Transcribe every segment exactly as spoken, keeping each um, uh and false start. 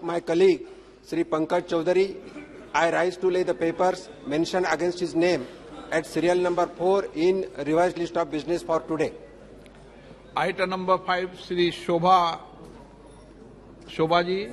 my colleague, Shri Pankaj Chaudhary, I rise to lay the papers mentioned against his name at serial number four in revised list of business for today. Item number five, Shri Shobha, Shobha ji.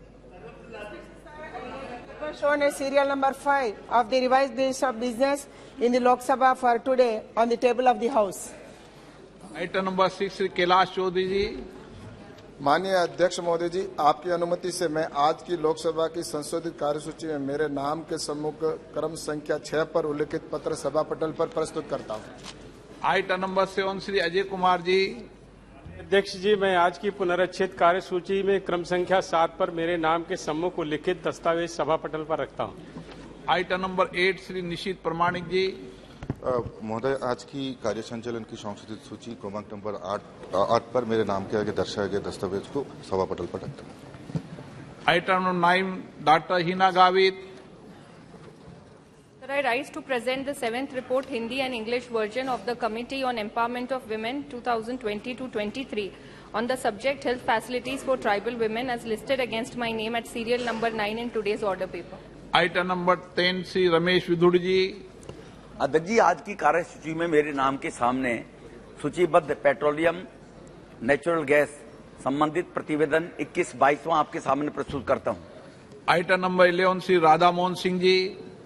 Shown as serial number five of the revised list of business in the Lok Sabha for today on the table of the House. Item number six, Shri Kailash Chaudhary ji. माननीय अध्यक्ष महोदय जी, आपकी अनुमति से मैं आज की लोकसभा की संशोधित कार्यसूची में मेरे नाम के सम्मुख क्रम संख्या छह पर उल्लिखित पत्र सभा पटल पर प्रस्तुत करता हूं। Item number seven, Shri Ajay Kumar ji. अध्यक्ष जी, मैं आज की पुनरीक्षित कार्यसूची में क्रम संख्या सात पर मेरे नाम के सम्मुख उल्लिखित दस्तावेज सभा पटल पर रखता हूं। Item number eight, Shri Nishith Pramanik ji. महोदय, आज की कार्य संचालन की संशोधित सूची क्रमांक नंबर आठ आठ पर मेरे नाम के आगे दर्शाए गए दस्तावेज को सभा पटल पर रखता हूं। Item number nine, doctor Heena Gavit. Sir, I rise to present the seventh report, Hindi and English version of the Committee on Empowerment of Women twenty twenty to twenty-three on the subject health facilities for tribal women as listed against my name at serial number nine in today's order paper. Item number ten, Shri Ramesh विधुड़ जी। अध्यक्ष जी, आज की कार्यसूची में मेरे नाम के सामने सूचीबद्ध पेट्रोलियम नेचुरल गैस संबंधित प्रतिवेदन इक्कीस बाईसवां आपके सामने प्रस्तुत करता हूं। Item number eleven, Shri Radha Mohan Singh ji.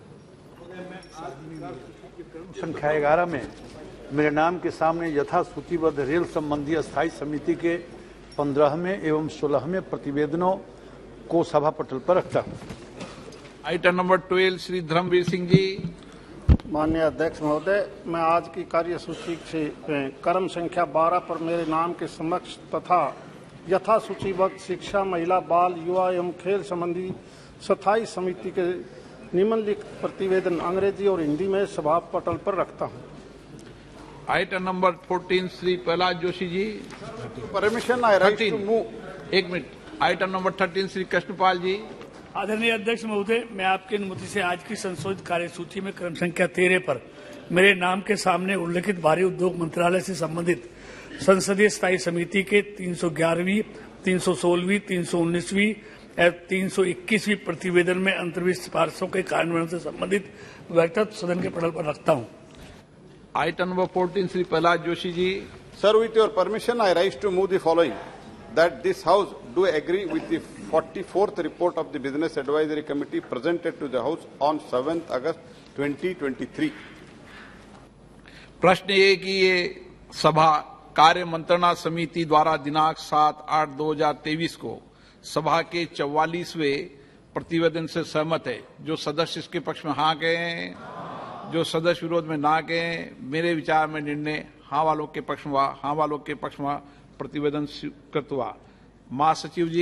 संख्या ग्यारह में मेरे नाम के सामने यथा सूचीबद्ध रेल संबंधी स्थायी समिति के पंद्रहवें एवं सोलहवें प्रतिवेदनों को सभा पटल पर रखता हूं। Item number twelve, Shri Dharmvir Singh ji. माननीय अध्यक्ष महोदय, मैं आज की कार्यसूची से क्रम संख्या बारह पर मेरे नाम के समक्ष तथा यथा सूचीबद्ध शिक्षा, महिला, बाल, युवा एवं खेल संबंधी स्थायी समिति के निम्नलिखित प्रतिवेदन अंग्रेजी और हिंदी में सभा पटल पर रखता हूं। Item number fourteen, Shri Pralhad Joshi ji. Permission I rise to move. एक मिनट। Item number thirteen, Shri Krishanpal ji. आदरणीय अध्यक्ष महोदय, मैं आपकी अनुमति से आज की संशोधित कार्यसूची में क्रम संख्या तेरह पर मेरे नाम के सामने उल्लिखित भारी उद्योग मंत्रालय से संबंधित संसदीय स्थायी समिति के तीन सौ ग्यारहवीं, तीन सौ सोलहवीं, तीन सौ उन्नीसवीं और तीन सौ इक्कीसवीं प्रतिवेदन में अंतर्विध सिफारिशों के कार्यान्वयन से संबंधित व्यक्तिगत सदन के पटल पर रखता हूं। Item number fourteen, Shri Pralhad Joshi ji. Sir, with your permission, I rise to move the following: that this House do agree with the forty-fourth report of the Business Advisory Committee presented to the House on seventh August twenty twenty-three. प्रश्न ये कि ये सभा कार्य मंत्रणा समिति द्वारा दिनांक सात आठ दो हजार तेईस को सभा के चौवालीसवें प्रतिवेदन से सहमत है। जो सदस्य इसके पक्ष में हाँ कहें, जो सदस्य विरोध में ना कहें। मेरे विचार में निर्णय हाँ वालों के पक्ष में हाँ वालों के पक्ष में प्रतिवेदन स्वीकृत हुआ। महासचिव जी।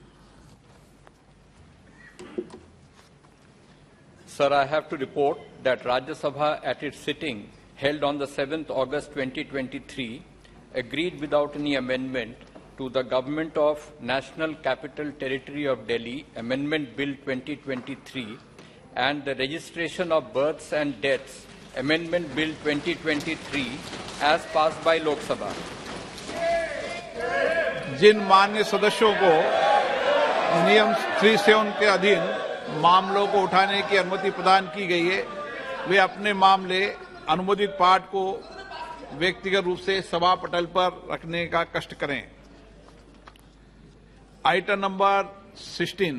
Sir, I have to report that Rajya Sabha at its sitting held on the seventh August twenty twenty-three agreed without any amendment to the Government of National Capital Territory of Delhi Amendment Bill twenty twenty-three and the Registration of Births and Deaths Amendment Bill twenty twenty-three as passed by Lok Sabha. जिन मान्य सदस्यों को नियम तीन सौ सात के अधीन मामलों को उठाने की अनुमति प्रदान की गई है, वे अपने मामले अनुमोदित पाठ को व्यक्तिगत रूप से सभा पटल पर रखने का कष्ट करें। आइटम नंबर सोलह,